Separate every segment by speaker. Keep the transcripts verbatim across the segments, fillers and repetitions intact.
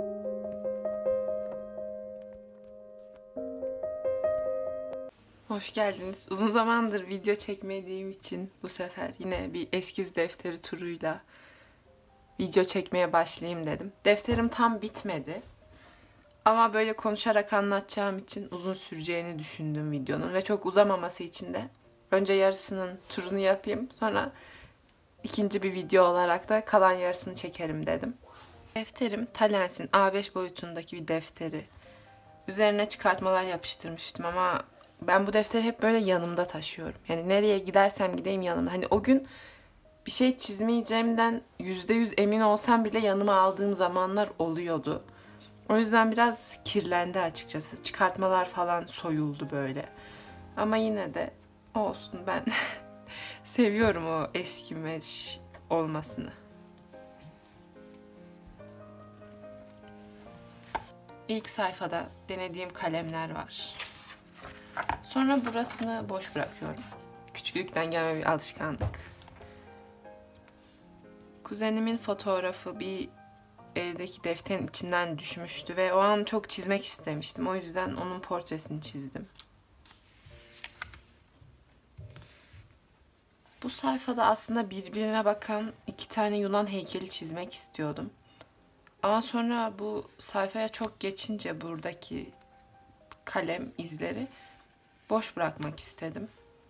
Speaker 1: Hoş geldiniz. Uzun zamandır video çekmediğim için bu sefer yine bir eskiz defteri turuyla video çekmeye başlayayım dedim. Defterim tam bitmedi. Ama böyle konuşarak anlatacağım için uzun süreceğini düşündüm videonun ve çok uzamaması için de önce yarısının turunu yapayım, sonra ikinci bir video olarak da kalan yarısını çekerim dedim. Defterim Talens'in A beş boyutundaki bir defteri. Üzerine çıkartmalar yapıştırmıştım ama ben bu defteri hep böyle yanımda taşıyorum. Yani nereye gidersem gideyim yanımda. Hani o gün bir şey çizmeyeceğimden yüzde yüz emin olsam bile yanıma aldığım zamanlar oluyordu. O yüzden biraz kirlendi açıkçası. Çıkartmalar falan soyuldu böyle. Ama yine de olsun, ben seviyorum o eskimeş olmasını. İlk sayfada denediğim kalemler var. Sonra burasını boş bırakıyorum. Küçüklükten gelme bir alışkanlık. Kuzenimin fotoğrafı bir evdeki defterin içinden düşmüştü ve o an çok çizmek istemiştim. O yüzden onun portresini çizdim. Bu sayfada aslında birbirine bakan iki tane Yunan heykeli çizmek istiyordum. Ama sonra bu sayfaya çok geçince buradaki kalem izleri boş bırakmak istedim.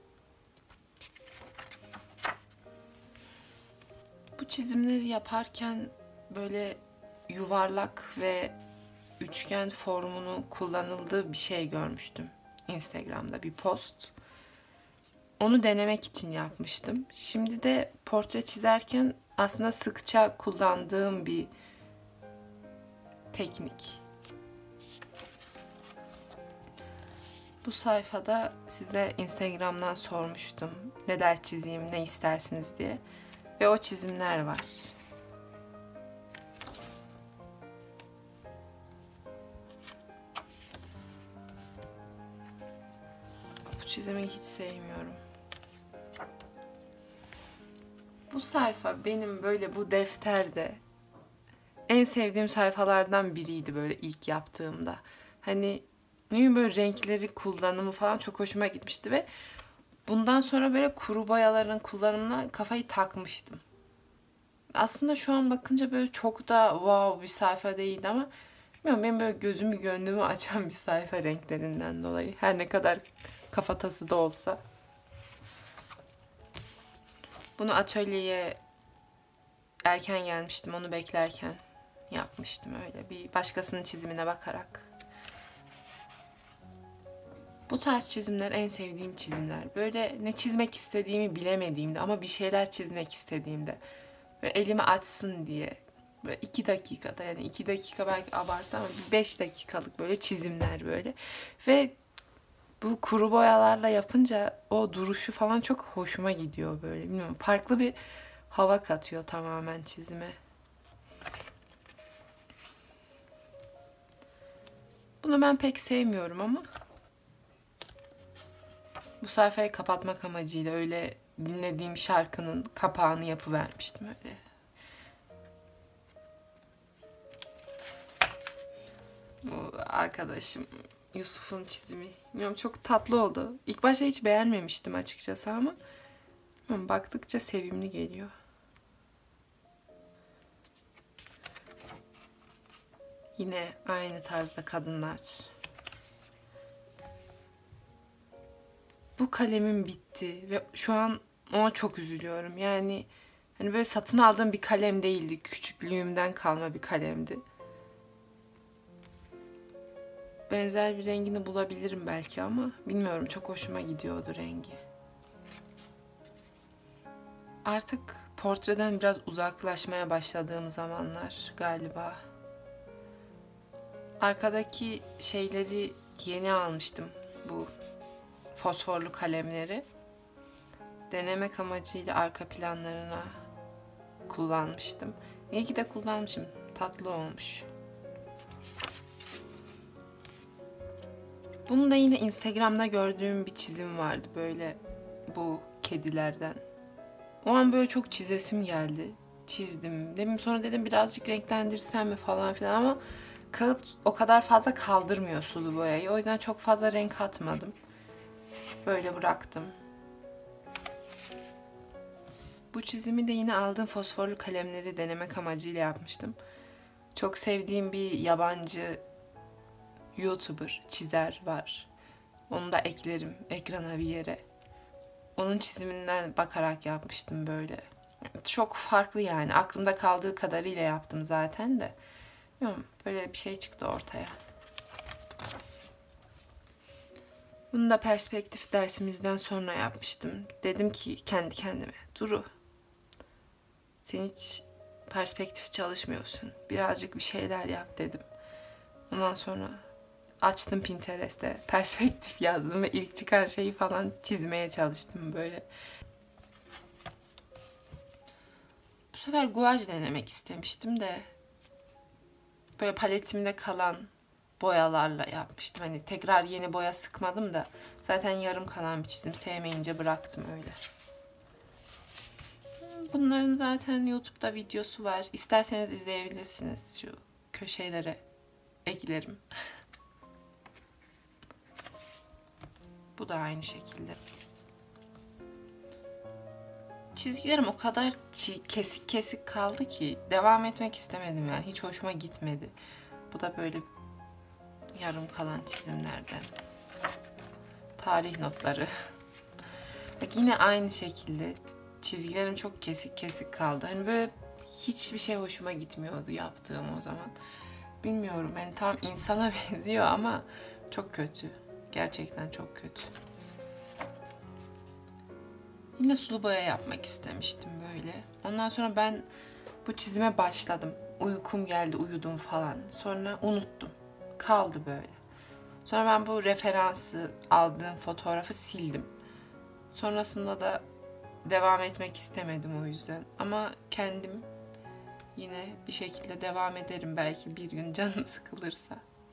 Speaker 1: Bu çizimleri yaparken böyle yuvarlak ve üçgen formunu kullanıldığı bir şey görmüştüm Instagram'da, bir post. Onu denemek için yapmıştım. Şimdi de portre çizerken aslında sıkça kullandığım bir teknik. Bu sayfada size Instagram'dan sormuştum ne ders çizeyim, ne istersiniz diye. Ve o çizimler var. Bu çizimi hiç sevmiyorum. Bu sayfa benim böyle bu defterde en sevdiğim sayfalardan biriydi böyle ilk yaptığımda. Hani ne böyle renkleri kullanımı falan çok hoşuma gitmişti ve bundan sonra böyle kuru boyaların kullanımına kafayı takmıştım. Aslında şu an bakınca böyle çok da wow bir sayfa değildi ama bilmiyorum, benim böyle gözümü gönlümü açan bir sayfa renklerinden dolayı. Her ne kadar kafatası da olsa. Bunu atölyeye erken gelmiştim, onu beklerken yapmıştım öyle bir başkasının çizimine bakarak. Bu tarz çizimler en sevdiğim çizimler. Böyle ne çizmek istediğimi bilemediğimde ama bir şeyler çizmek istediğimde ve elimi açsın diye böyle iki dakikada, yani iki dakika belki abartı ama beş dakikalık böyle çizimler böyle. Ve bu kuru boyalarla yapınca o duruşu falan çok hoşuma gidiyor böyle. Bilmiyorum, farklı bir hava katıyor tamamen çizime. Bunu ben pek sevmiyorum ama bu sayfayı kapatmak amacıyla öyle dinlediğim şarkının kapağını yapıvermiştim öyle. Bu arkadaşım Yusuf'un çizimi. Bilmiyorum, çok tatlı oldu. İlk başta hiç beğenmemiştim açıkçası ama baktıkça sevimli geliyor. Yine aynı tarzda kadınlar. Bu kalemim bitti ve şu an ona çok üzülüyorum. Yani hani böyle satın aldığım bir kalem değildi. Küçüklüğümden kalma bir kalemdi. Benzer bir rengini bulabilirim belki ama bilmiyorum, çok hoşuma gidiyordu rengi. Artık portreden biraz uzaklaşmaya başladığım zamanlar galiba. Arkadaki şeyleri yeni almıştım, bu fosforlu kalemleri. Denemek amacıyla arka planlarına kullanmıştım. İyi ki de kullanmışım. Tatlı olmuş. Bunu da yine Instagram'da gördüğüm bir çizim vardı böyle bu kedilerden. O an böyle çok çizesim geldi. çizdim. Demin sonra dedim birazcık renklendirsem mi falan filan ama kağıt o kadar fazla kaldırmıyor sulu boyayı. O yüzden çok fazla renk atmadım. Böyle bıraktım. Bu çizimi de yine aldığım fosforlu kalemleri denemek amacıyla yapmıştım. Çok sevdiğim bir yabancı YouTuber, çizer var. Onu da eklerim ekrana bir yere. Onun çiziminden bakarak yapmıştım böyle. Çok farklı yani. Aklımda kaldığı kadarıyla yaptım zaten de. Bilmiyorum, böyle bir şey çıktı ortaya. Bunu da perspektif dersimizden sonra yapmıştım. Dedim ki kendi kendime, Duru, sen hiç perspektif çalışmıyorsun. Birazcık bir şeyler yap dedim. Ondan sonra açtım Pinterest'te, perspektif yazdım ve ilk çıkan şeyi falan çizmeye çalıştım böyle. Bu sefer guaj denemek istemiştim de böyle paletimde kalan boyalarla yapmıştım. Hani tekrar yeni boya sıkmadım da zaten yarım kalan bir çizim, sevmeyince bıraktım öyle. Bunların zaten YouTube'da videosu var. İsterseniz izleyebilirsiniz. Şu köşelere eklerim. Bu da aynı şekilde. Çizgilerim o kadar kesik kesik kaldı ki devam etmek istemedim yani. Hiç hoşuma gitmedi. Bu da böyle yarım kalan çizimlerden. Tarih notları. Bak yine aynı şekilde çizgilerim çok kesik kesik kaldı. Hani böyle hiçbir şey hoşuma gitmiyordu yaptığım o zaman. Bilmiyorum yani tam insana benziyor ama çok kötü. Gerçekten çok kötü. Yine sulu boya yapmak istemiştim böyle. Ondan sonra ben bu çizime başladım. Uykum geldi, uyudum falan. Sonra unuttum. Kaldı böyle. Sonra ben bu referansı aldığım fotoğrafı sildim. Sonrasında da devam etmek istemedim o yüzden. Ama kendim yine bir şekilde devam ederim belki bir gün canım sıkılırsa.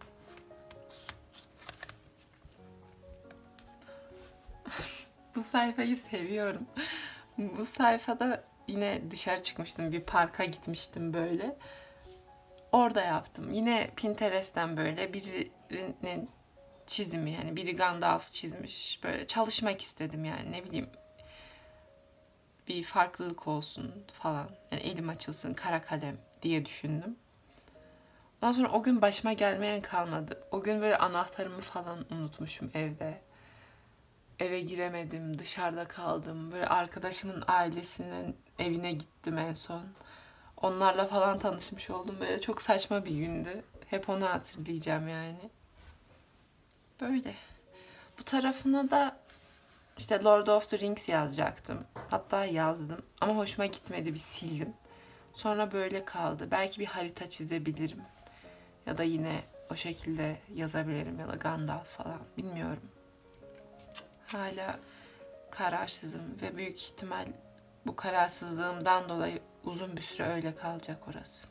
Speaker 1: Bu sayfayı seviyorum. Bu sayfada yine dışarı çıkmıştım. Bir parka gitmiştim böyle. Orada yaptım. Yine Pinterest'ten böyle birinin çizimi, yani biri Gandalf çizmiş. Böyle çalışmak istedim yani, ne bileyim. Bir farklılık olsun falan. Yani elim açılsın, kara kalem diye düşündüm. Ondan sonra o gün başıma gelmeyen kalmadı. O gün böyle anahtarımı falan unutmuşum evde. Eve giremedim, dışarıda kaldım. Böyle arkadaşımın ailesinin evine gittim en son. Onlarla falan tanışmış oldum. Böyle çok saçma bir gündü. Hep onu hatırlayacağım yani. Böyle. Bu tarafına da işte Lord of the Rings yazacaktım. Hatta yazdım ama hoşuma gitmedi, bir sildim. Sonra böyle kaldı. Belki bir harita çizebilirim. Ya da yine o şekilde yazabilirim ya da Gandalf falan. Bilmiyorum. Hala kararsızım ve büyük ihtimal bu kararsızlığımdan dolayı uzun bir süre öyle kalacak orası.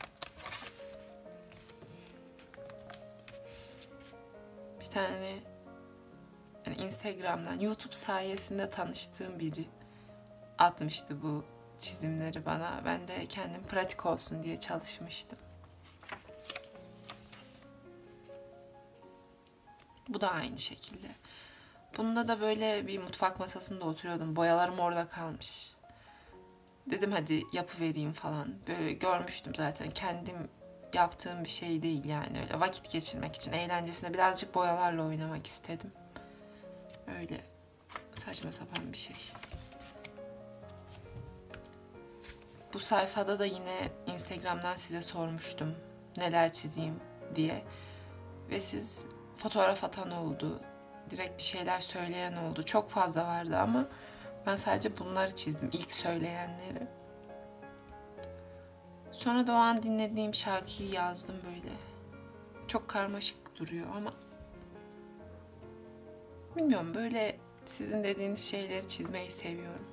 Speaker 1: Bir tane yani Instagram'dan, YouTube sayesinde tanıştığım biri atmıştı bu çizimleri bana. Ben de kendim pratik olsun diye çalışmıştım. Bu da aynı şekilde. Bunda da böyle bir mutfak masasında oturuyordum. Boyalarım orada kalmış. Dedim hadi yapıvereyim falan. Böyle görmüştüm zaten. Kendim yaptığım bir şey değil yani, öyle vakit geçirmek için, eğlencesine birazcık boyalarla oynamak istedim. Öyle saçma sapan bir şey. Bu sayfada da yine Instagram'dan size sormuştum neler çizeyim diye. Ve siz fotoğraf atan oldu. Direkt bir şeyler söyleyen oldu. Çok fazla vardı ama ben sadece bunları çizdim. İlk söyleyenleri. Sonra da o an dinlediğim şarkıyı yazdım böyle. Çok karmaşık duruyor ama bilmiyorum, böyle sizin dediğiniz şeyleri çizmeyi seviyorum.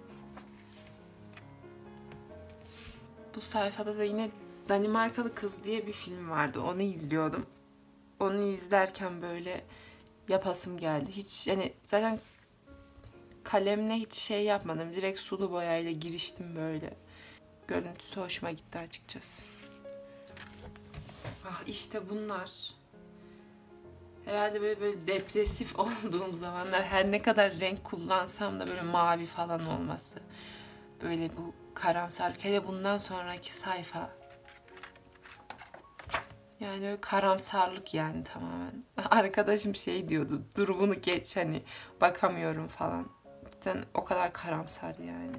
Speaker 1: Bu sayfada da yine Danimarkalı Kız diye bir film vardı. Onu izliyordum. Onu izlerken böyle yapasım geldi. Hiç yani zaten kalemle hiç şey yapmadım. Direkt sulu boyayla giriştim böyle. görüntüsü hoşuma gitti açıkçası. Ah işte bunlar. Herhalde böyle, böyle depresif olduğum zamanlar her ne kadar renk kullansam da böyle mavi falan olması. Böyle bu karamsarlık. Hele bundan sonraki sayfa. Yani öyle karamsarlık yani tamamen. Arkadaşım şey diyordu. Dur bunu geç hani bakamıyorum falan. Cidden o kadar karamsar yani.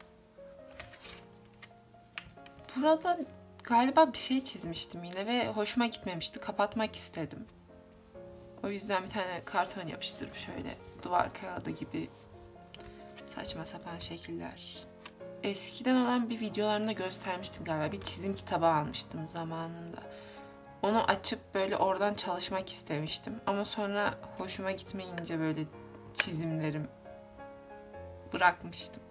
Speaker 1: Burada galiba bir şey çizmiştim yine ve hoşuma gitmemişti. Kapatmak istedim. O yüzden bir tane karton yapıştırıp şöyle duvar kağıdı gibi saçma sapan şekiller. Eskiden olan bir videolarımda göstermiştim galiba. Bir çizim kitabı almıştım zamanında. Onu açıp böyle oradan çalışmak istemiştim. Ama sonra hoşuma gitmeyince böyle çizimlerim bırakmıştım.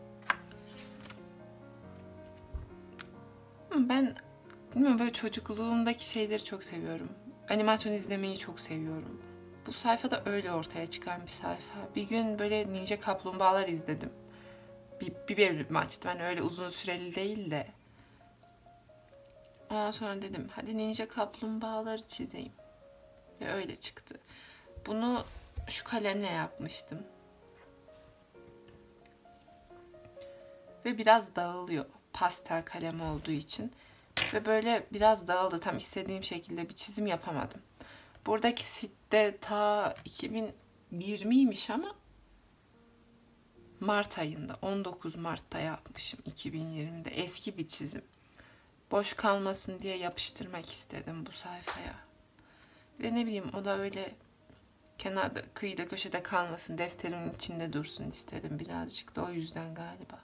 Speaker 1: Ben bilmiyorum, böyle çocukluğumdaki şeyleri çok seviyorum. Animasyon izlemeyi çok seviyorum. Bu sayfa da öyle ortaya çıkan bir sayfa. Bir gün böyle Ninja Kaplumbağalar izledim. Bir, bir bölüm açtım. Yani öyle uzun süreli değil de. Ondan sonra dedim hadi Ninja Kaplumbağaları çizeyim. Ve öyle çıktı. Bunu şu kalemle yapmıştım. Ve biraz dağılıyor. Pastel kalem olduğu için. Ve böyle biraz dağıldı. Tam istediğim şekilde bir çizim yapamadım. Buradaki sitte ta iki bin yirmiymiş ama Mart ayında, on dokuz Mart'ta yapmışım iki bin yirmide. Eski bir çizim. Boş kalmasın diye yapıştırmak istedim bu sayfaya. Ve ne bileyim, o da öyle kenarda, kıyıda, köşede kalmasın, defterimin içinde dursun istedim birazcık da, o yüzden galiba.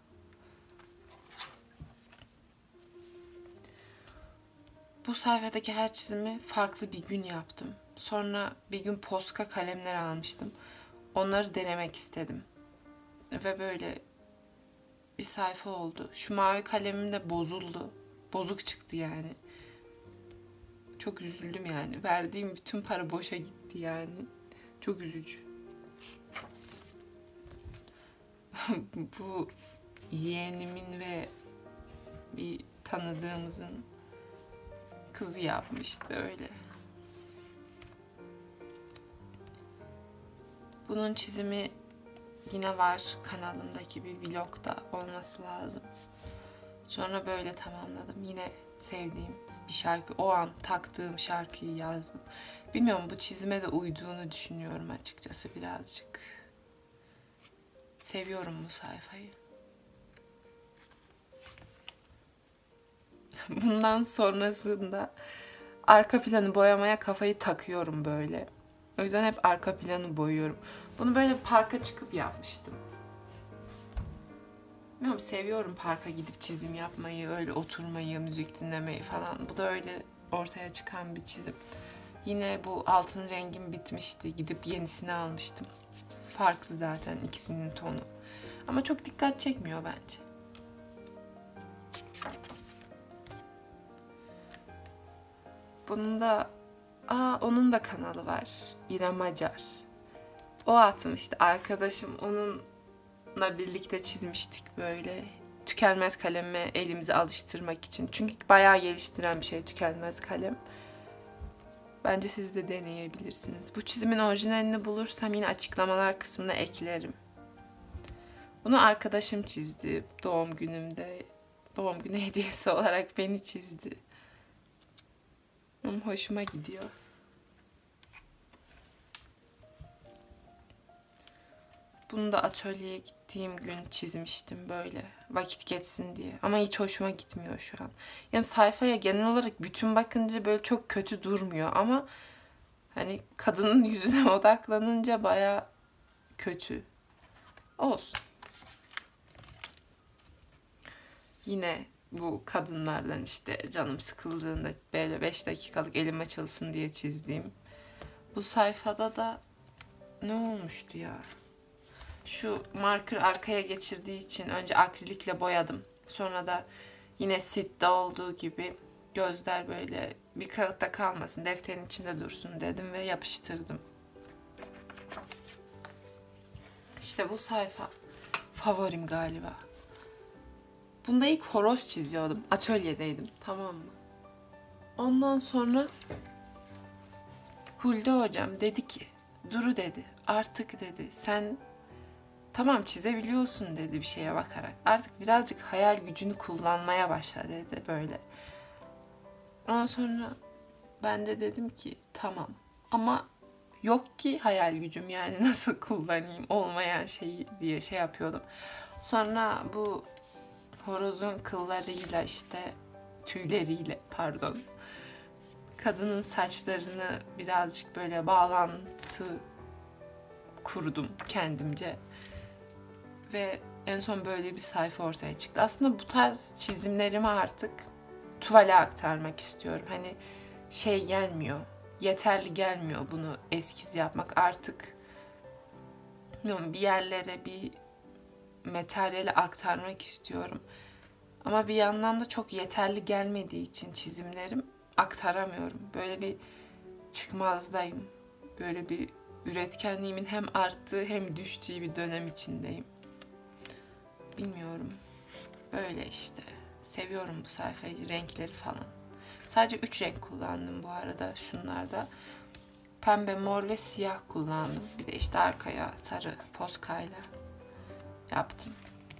Speaker 1: Bu sayfadaki her çizimi farklı bir gün yaptım. Sonra bir gün Posca kalemler almıştım. Onları denemek istedim. Ve böyle bir sayfa oldu. Şu mavi kalemim de bozuldu. Bozuk çıktı yani. Çok üzüldüm yani. Verdiğim bütün para boşa gitti yani. Çok üzücü. Bu yeğenimin ve bir tanıdığımızın kızı yapmıştı öyle. Bunun çizimi yine var kanalımdaki bir vlogda olması lazım. Sonra böyle tamamladım. Yine sevdiğim bir şarkı, o an taktığım şarkıyı yazdım. Bilmiyorum, bu çizime de uyduğunu düşünüyorum açıkçası birazcık. Seviyorum bu sayfayı. Bundan sonrasında arka planı boyamaya kafayı takıyorum böyle. O yüzden hep arka planı boyuyorum. Bunu böyle parka çıkıp yapmıştım. Bilmiyorum, seviyorum parka gidip çizim yapmayı, öyle oturmayı, müzik dinlemeyi falan. Bu da öyle ortaya çıkan bir çizim. Yine bu altın rengim bitmişti. Gidip yenisini almıştım. Farklı zaten ikisinin tonu. Ama çok dikkat çekmiyor bence. Bunun da, aa, onun da kanalı var. İrem Acar. O atmıştı. Arkadaşım onunla birlikte çizmiştik böyle. Tükenmez kaleme elimizi alıştırmak için. Çünkü bayağı geliştiren bir şey tükenmez kalem. Bence siz de deneyebilirsiniz. Bu çizimin orijinalini bulursam yine açıklamalar kısmına eklerim. Bunu arkadaşım çizdi doğum günümde. Doğum günü hediyesi olarak beni çizdi. Ama hoşuma gidiyor. Bunu da atölyeye gittiğim gün çizmiştim böyle. Vakit geçsin diye. Ama hiç hoşuma gitmiyor şu an. Yani sayfaya genel olarak bütün bakınca böyle çok kötü durmuyor ama hani kadının yüzüne odaklanınca baya kötü. Olsun. Yine bu kadınlardan işte canım sıkıldığında böyle beş dakikalık elim açılsın diye çizdiğim. Bu sayfada da ne olmuştu ya? Şu marker arkaya geçirdiği için önce akrilikle boyadım. Sonra da yine Sid'de olduğu gibi gözler böyle bir kağıtta kalmasın, defterin içinde dursun dedim ve yapıştırdım. İşte bu sayfa favorim galiba. Bunda ilk horoz çiziyordum. Atölyedeydim, tamam mı? Ondan sonra Hulde hocam dedi ki, Duru dedi, artık dedi sen tamam çizebiliyorsun dedi bir şeye bakarak. Artık birazcık hayal gücünü kullanmaya başla dedi böyle. Ondan sonra ben de dedim ki tamam ama yok ki hayal gücüm, yani nasıl kullanayım olmayan şeyi diye şey yapıyordum. Sonra bu horozun kıllarıyla işte tüyleriyle pardon kadının saçlarını birazcık böyle bağlantı kurdum kendimce. Ve en son böyle bir sayfa ortaya çıktı. Aslında bu tarz çizimlerimi artık tuvale aktarmak istiyorum. Hani şey gelmiyor, yeterli gelmiyor bunu eskiz yapmak. Artık bilmiyorum, bir yerlere bir materyale aktarmak istiyorum. Ama bir yandan da çok yeterli gelmediği için çizimlerim aktaramıyorum. Böyle bir çıkmazdayım. Böyle bir üretkenliğimin hem arttığı hem düştüğü bir dönem içindeyim. Bilmiyorum. Böyle işte. Seviyorum bu sayfayı, renkleri falan. Sadece üç renk kullandım bu arada şunlarda. Pembe, mor ve siyah kullandım. Bir de işte arkaya sarı poskayla yaptım.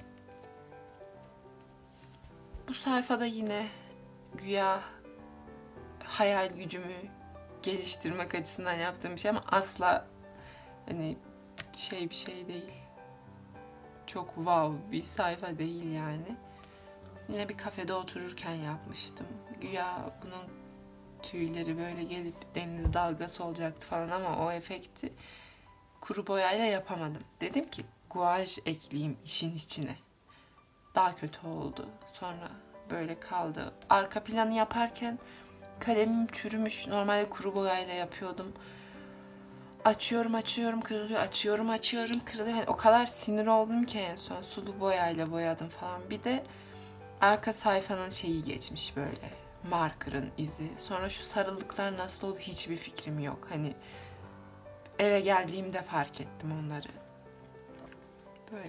Speaker 1: Bu sayfada yine güya hayal gücümü geliştirmek açısından yaptığım bir şey ama asla hani şey bir şey değil. Çok wow bir sayfa değil yani. Yine bir kafede otururken yapmıştım. Güya bunun tüyleri böyle gelip deniz dalgası olacaktı falan ama o efekti kuru boyayla yapamadım. Dedim ki guaj ekleyeyim işin içine. Daha kötü oldu. Sonra böyle kaldı. Arka planı yaparken kalemim çürümüş. Normalde kuru boyayla yapıyordum. Açıyorum açıyorum kırılıyor, açıyorum açıyorum kırılıyor. Yani o kadar sinir oldum ki en son sulu boyayla boyadım falan. Bir de arka sayfanın şeyi geçmiş böyle, markerın izi. Sonra şu sarılıklar nasıl oldu hiçbir fikrim yok. Hani eve geldiğimde fark ettim onları. Böyle.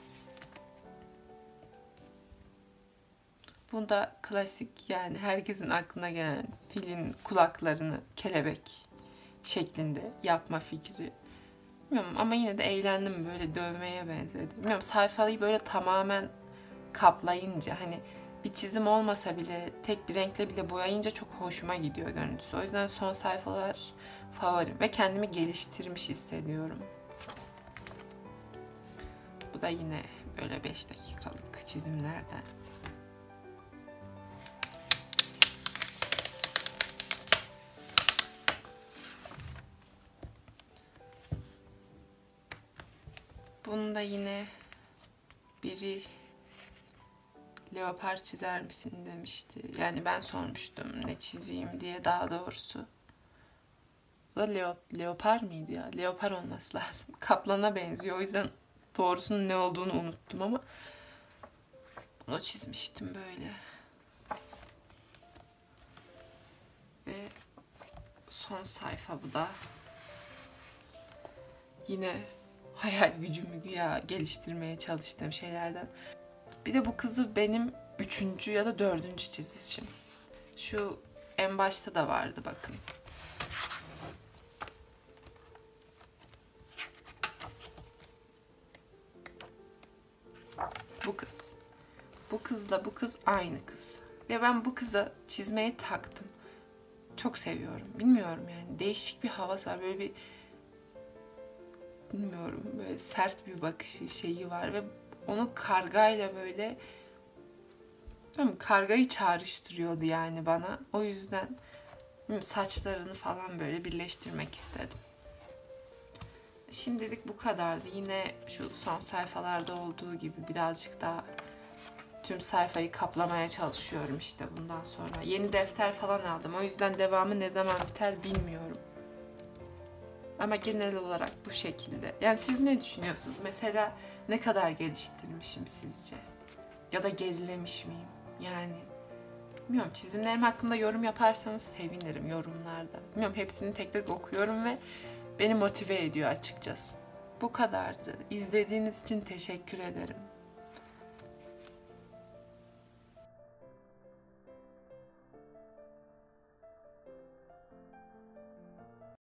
Speaker 1: Bunda klasik yani herkesin aklına gelen filin kulaklarını kelebek şeklinde yapma fikri. Bilmiyorum ama yine de eğlendim, böyle dövmeye benzedi. Bilmiyorum, sayfayı böyle tamamen kaplayınca hani bir çizim olmasa bile tek bir renkle bile boyayınca çok hoşuma gidiyor görüntüsü. O yüzden son sayfalar favorim ve kendimi geliştirmiş hissediyorum. Bu da yine böyle beş dakikalık çizimlerden. Bunu da yine biri leopar çizer misin demişti. Yani ben sormuştum ne çizeyim diye daha doğrusu. Bu da leo, leopar mıydı ya? Leopar olması lazım. Kaplana benziyor. O yüzden doğrusunun ne olduğunu unuttum ama bunu çizmiştim böyle. Ve son sayfa bu da. Yine hayal gücümü güya geliştirmeye çalıştığım şeylerden. Bir de bu kızı benim üçüncü ya da dördüncü çizişim. Şu en başta da vardı bakın. Bu kız. Bu kızla bu kız aynı kız. Ve ben bu kıza çizmeyi taktım. Çok seviyorum. Bilmiyorum yani değişik bir havası var. Böyle bir bilmiyorum böyle sert bir bakışı şeyi var ve onu kargayla böyle kargayı çağrıştırıyordu yani bana. O yüzden saçlarını falan böyle birleştirmek istedim. Şimdilik bu kadardı. Yine şu son sayfalarda olduğu gibi birazcık daha tüm sayfayı kaplamaya çalışıyorum işte bundan sonra. Yeni defter falan aldım. O yüzden devamı ne zaman biter bilmiyorum. Ama genel olarak bu şekilde. Yani siz ne düşünüyorsunuz? Mesela ne kadar geliştirmişim sizce? Ya da gerilemiş miyim? Yani bilmiyorum, çizimlerim hakkında yorum yaparsanız sevinirim yorumlarda. Bilmiyorum, hepsini tek tek okuyorum ve beni motive ediyor açıkçası. Bu kadardı. İzlediğiniz için teşekkür ederim.